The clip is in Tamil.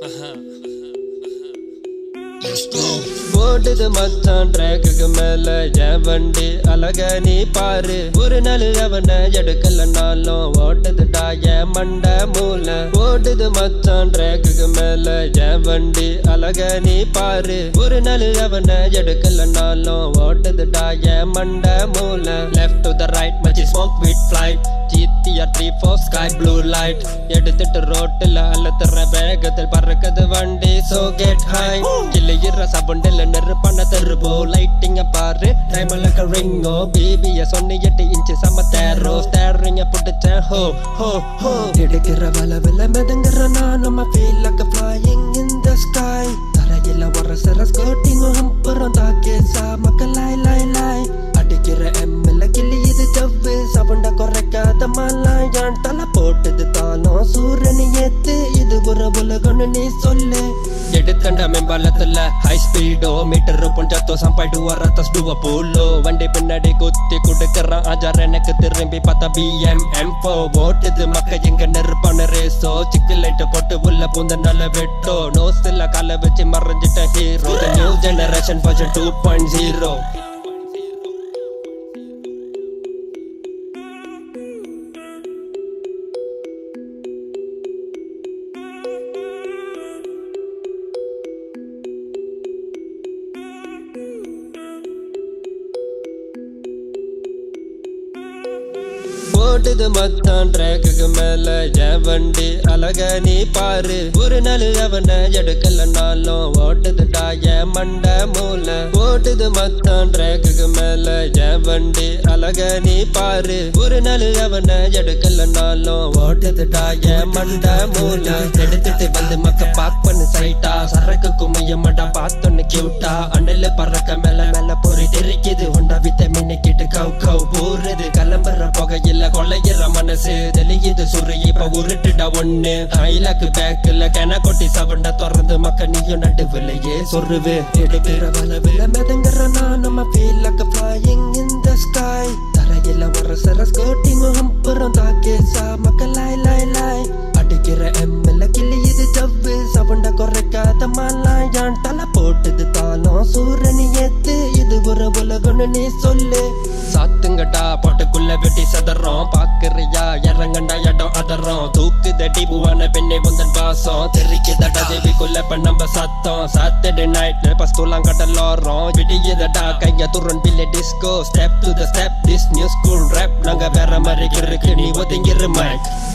ஓடுது மச்சான் ட்ராக்குக்கு மேல என் வண்டி அழக நீ பாரு. ஒரு நாள் அவனை எடுக்கலனாலும் ஓடுதுடா என் மண்ட மூளை. ஓடுது மச்சான் ட்ராக்குக்கு மேல என் வண்டி அழக நீ பாரு. ஒரு நாள் அவனை எடுக்கலனாலும் ஓடுதுடா என் மண்ட மூளை. லெஃப்ட் டு த ரைட் மச்சி smoke with flight. GTA 3-4 sky blue light. எடுத்துட்டு ரோட்டில் அழுத்துற வேகத்தில் பறக்குது வண்டி. So get high. கிளியிற சவுண்டில் நெருப்பான தெருவோ. லைட்டிங்க பாரு டைமலக்க ரிங்கோ. பேபிய சொன்ன 8 இன்ச்சு சம தேரோ. ஸ்டேரிங்க புடிச்சேன் ஹோ ஹோ ஹோ. எடுக்கிற வளவில மிதங்குற நானும் I feel like a flying in the sky. தரையில உரசுற ஸ்கர்ட்டிங்கும் அப்புறம் தாக்கே சாமக்க லாய் லாய் லாய். அடிக்கிற எம்மில் கிளியுது ஜவ்வு சவுண்ட குறைக்காத மலாயான். தலை போட்டது தாளம் சூரியனை ஏத்து. இது ஒரு உலகம்னு நீ சொல்லு. எடுத்தண்ட மேம்பாலத்துல ஹை ஸ்பீடோ. மீட்டர் பொஞ்சத்தோ சம்பாய்டு வரத்தஸ் டுவ போலோ. வண்டி பின்னாடி குத்தி கொடுக்கறான் ஆஜார். எனக்கு திரும்பி பார்த்தா BM M4 ஓட்டுது மக்க எங்க நெருப்பான ரேசோ. சிக்கு லைட்ட போட்டு உள்ள பூந்த நல்ல வெட்டோ. நோஸ்ல கால வச்சு மறைஞ்சிட்ட hero. The new generation version 2.0. ஓடுது மச்சான் ட்ராக்குக்கு மேல என் வண்டி அழக நீ பாரு. ஒரு நாள் அவனை எடுக்கலனாலும் ஓடுதுடா என் மண்ட மூளை. ஓடுது மச்சான் ட்ராக்குக்கு மேல என் வண்டி அழக நீ பாரு. ஒரு நாள் அவனை எடுக்கலனாலும் ஓடுதுடா என் மண்ட மூளை. எடுத்துட்டு வந்து மக்க பாக் பண்ணு சைட்டா. சரக்கு குமையமாடா பார்த்தொன்னு கியூட்டா. அண்ணில பறக்க மேல மேல பொறி தெரிக்குது. உண்டா விட்டமின் கிட்டு கவ் கவ் போறது. கிளம்புற புகையில கொள்ளையிற மனசு தெளியுது சுரு. இப்ப உருட்டுடா ஒண்ணு ஐலாக்கு பேக்குல கென கொட்டி சவண்ட திறந்து மக்க நீயும் நடுவிலையே சொருவு. எடுக்கிற வளவில மிதங்குற நானும் I feel like a flying in the sky. தரையில உரசுற ஸ்கர்ட்டிங்கும் அப்புறம் தாக்கே சாமக்க லாய் லாய் லாய். அடிக்கிற எம்மில் கிளியுது ஜவ்வு சவுண்ட குறைக்காத மலாயான். தலை போட்டது தாளம் சூரியனை ஏத்து. இது ஒரு உலகம்னு நீ சொல்லு. சாத்துங்கடா போட்டுக்குள்ள வெட்டி சதறோம். பாக்குறியா இறங்கண்டா இடம் அதறோம். தூக்குதடி பூவான பெண்ணை வந்தன் வாசம். தெரிக்குதடா தேவிக்குள்ள பண்ணம்ப சத்தம். சாட்டர்டே நைட்ல பஸ்தூலாம் கடலோரம். விடியுதடா கைய துரன் பிள்ளை disco. Step to the step this new school rap. நாங்க வேற மாதிரி இருக்கு நீ ஒதுங்கிரு மைக்.